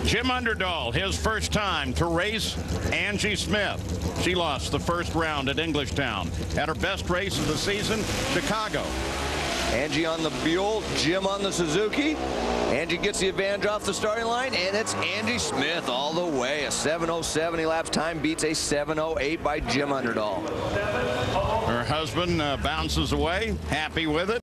Jim Underdahl, his first time to race Angie Smith. She lost the first round at Englishtown. At her best race of the season, Chicago. Angie on the Buell, Jim on the Suzuki. Angie gets the advantage off the starting line, and it's Angie Smith all the way. A 7:07 elapsed time beats a 7:08 by Jim Underdahl. Her husband bounces away, happy with it.